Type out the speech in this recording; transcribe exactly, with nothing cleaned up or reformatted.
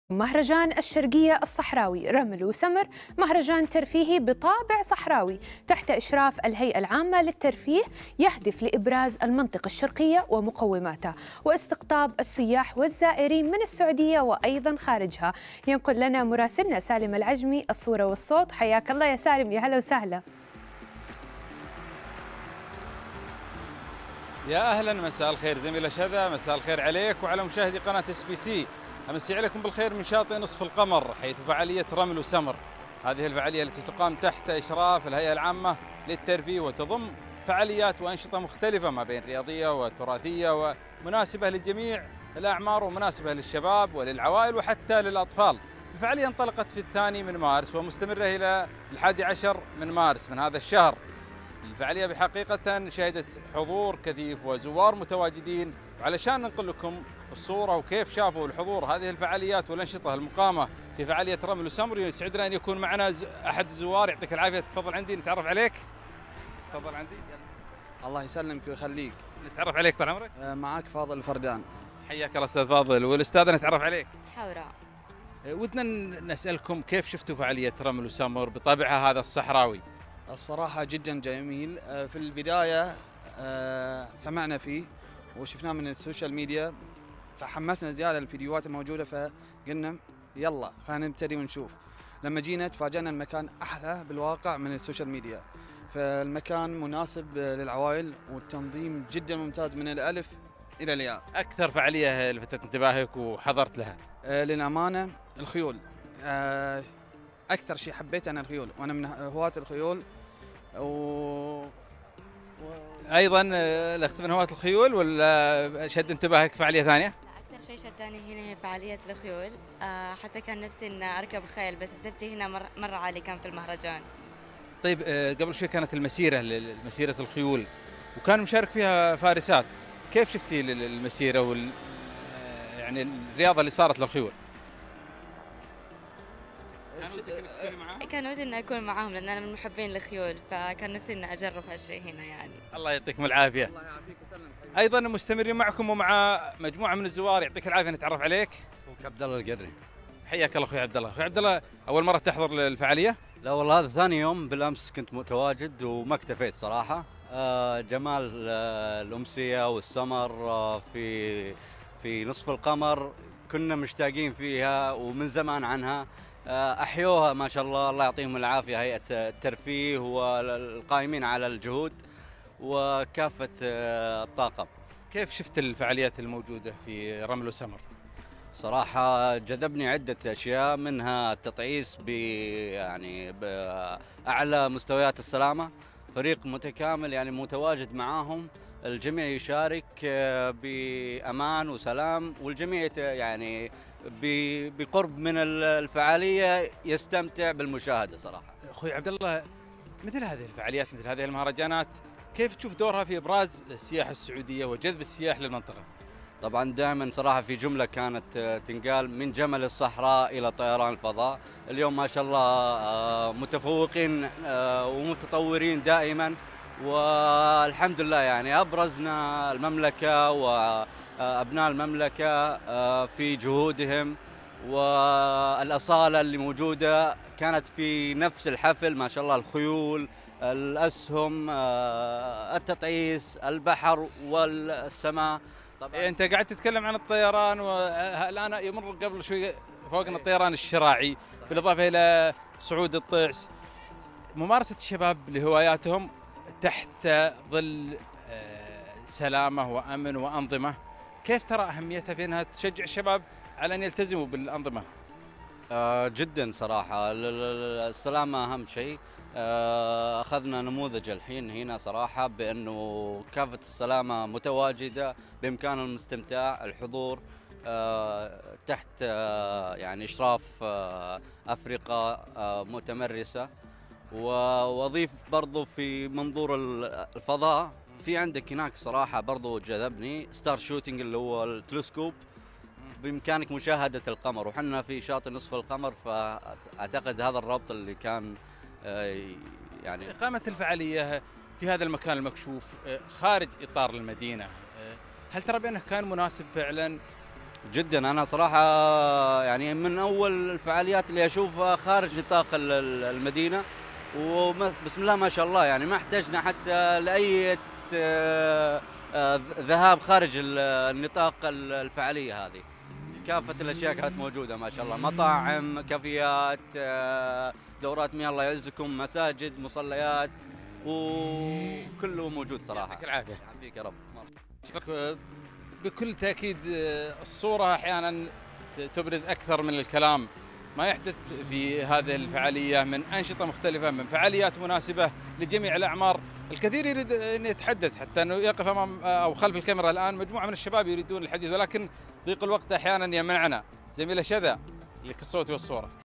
مهرجان الشرقية الصحراوي رمل وسمر، مهرجان ترفيهي بطابع صحراوي تحت إشراف الهيئة العامة للترفيه، يهدف لإبراز المنطقة الشرقية ومقوماتها واستقطاب السياح والزائرين من السعودية وأيضا خارجها. ينقل لنا مراسلنا سالم العجمي الصورة والصوت. حياك الله يا سالم، يا هلا وسهلا. يا اهلا، مساء الخير زميله شذا، مساء الخير عليك وعلى مشاهدي قناه اس بي سي. امسي عليكم بالخير من شاطئ نصف القمر، حيث فعاليه رمل وسمر. هذه الفعاليه التي تقام تحت اشراف الهيئه العامه للترفيه، وتضم فعاليات وانشطه مختلفه ما بين رياضيه وتراثيه ومناسبه لجميع الاعمار ومناسبه للشباب وللعوائل وحتى للاطفال. الفعاليه انطلقت في الثاني من مارس ومستمره الى الحادي عشر من مارس من هذا الشهر. الفعالية بحقيقة شهدت حضور كثيف وزوار متواجدين، وعلشان ننقل لكم الصورة وكيف شافوا الحضور هذه الفعاليات والأنشطة المقامة في فعالية رمل وسمر، يسعدنا أن يكون معنا أحد الزوار. يعطيك العافية، تفضل عندي نتعرف عليك. تفضل عندي. الله يسلمك ويخليك. نتعرف عليك طال عمرك. آه، معك فاضل الفردان. حياك الله أستاذ فاضل. والأستاذة نتعرف عليك. حوراء. ودنا نسألكم كيف شفتوا فعالية رمل وسمر بطابعها هذا الصحراوي؟ الصراحة جدا جميل. آه، في البداية آه، سمعنا فيه وشفناه من السوشيال ميديا، فحمسنا زيادة الفيديوهات الموجودة، فقلنا يلا خلينا نبتدي ونشوف. لما جينا تفاجأنا المكان أحلى بالواقع من السوشيال ميديا، فالمكان مناسب للعوائل والتنظيم جدا ممتاز من الألف إلى الياء. أكثر فعالية لفتت انتباهك وحضرت لها؟ آه، للأمانة الخيول. آه، أكثر شيء حبيت أنا الخيول، وأنا من هواة الخيول. و... و... ايضا الاخت من هواة الخيول، ولا شد انتباهك فعاليه ثانيه؟ لا، أكثر شيء شدني هنا هي فعالية الخيول. آه حتى كان نفسي إن أركب خيل، بس الزفتي هنا مر, مرة عالي كان في المهرجان. طيب، آه، قبل شوي كانت المسيره مسيره الخيول وكان مشارك فيها فارسات. كيف شفتي المسيره وال آه، يعني الرياضه اللي صارت للخيول؟ كان ودك انك تكوني معاهم؟ كان ودي إن أكون معاهم لأن أنا من محبين الخيول، فكان نفسي إن أجرب هالشيء هنا يعني. الله يعطيكم العافيه. الله يعافيك وسلم. ايضا مستمرين معكم ومع مجموعه من الزوار. يعطيك العافيه، نتعرف عليك. اخوك عبد الله القري. حياك الله اخوي عبد الله. اخوي عبد الله، اول مره تحضر الفعاليه؟ لا والله، هذا ثاني يوم، بالامس كنت متواجد وما اكتفيت صراحه. آه جمال آه الامسيه والسمر آه في في نصف القمر، كنا مشتاقين فيها ومن زمان عنها. آه احيوها ما شاء الله، الله يعطيهم العافيه هيئه الترفيه والقائمين على الجهود وكافه آه الطاقم. كيف شفت الفعاليات الموجوده في رمل وسمر؟ صراحة جذبني عدة أشياء، منها التطعيس ب يعني بأعلى مستويات السلامة، فريق متكامل يعني متواجد معاهم، الجميع يشارك آه، بأمان وسلام، والجميع يت- يعني ب- بقرب من الفعالية يستمتع بالمشاهدة صراحة. اخوي عبد الله، مثل هذه الفعاليات مثل هذه المهرجانات كيف تشوف دورها في ابراز السياحه السعوديه وجذب السياح للمنطقه؟ طبعا دائما صراحة في جملة كانت آه، تنقال: من جمل الصحراء إلى طيران الفضاء. اليوم ما شاء الله آه، متفوقين آه، ومتطورين دائما، والحمد لله يعني أبرزنا المملكة وأبناء المملكة آه، في جهودهم، والأصالة اللي موجودة كانت في نفس الحفل. ما شاء الله الخيول، الأسهم، آه، التطعيس، البحر والسماء. طبعا انت قاعد تتكلم عن الطيران، والان يمر قبل شوي فوقنا الطيران الشراعي، بالاضافه الى صعود الطعس. ممارسه الشباب لهواياتهم تحت ظل آه، سلامه وامن وانظمه، كيف ترى اهميتها في انها تشجع الشباب على ان يلتزموا بالانظمه؟ آه جدا صراحة، ال- ال- السلامة أهم شيء. آه أخذنا نموذج الحين هنا صراحة بأنه كافة السلامة متواجدة، بإمكان المستمتع الحضور آه تحت آه يعني إشراف آه أفرقة آه متمرسة. و- وأضيف برضو في منظور ال- الفضاء، في عندك هناك صراحة برضو جذبني ستار شوتينج اللي هو التلسكوب، بإمكانك مشاهدة القمر، وحنا في شاطئ نصف القمر، فأعتقد هذا الربط اللي كان آه، يعني. اقامه الفعاليه في هذا المكان المكشوف آه، خارج اطار المدينه، آه، هل ترى بانه كان مناسب فعلا جدا انا صراحه يعني من اول الفعاليات اللي اشوفها خارج نطاق ال- ال- المدينه، وبسم الله ما شاء الله يعني ما احتجنا حتى لاي آه، آه، ذهاب خارج ال- النطاق ال- الفعاليه هذه. كافه الاشياء كانت موجوده ما شاء الله، مطاعم، كافيات، آه، دورات مياه الله يعزكم، مساجد، مصليات، وكله موجود صراحه. يعطيك العافيه. يعافيك يا رب. بكل تأكيد آه، الصورة أحيانا تبرز أكثر من الكلام. ما يحدث في هذه الفعالية من أنشطة مختلفة، من فعاليات مناسبة لجميع الأعمار. الكثير يريد أن يتحدث، حتى أنه يقف أمام أو خلف الكاميرا الآن مجموعة من الشباب يريدون الحديث، ولكن ضيق الوقت أحيانا يمنعنا. زميلة شذا لك الصوت والصورة.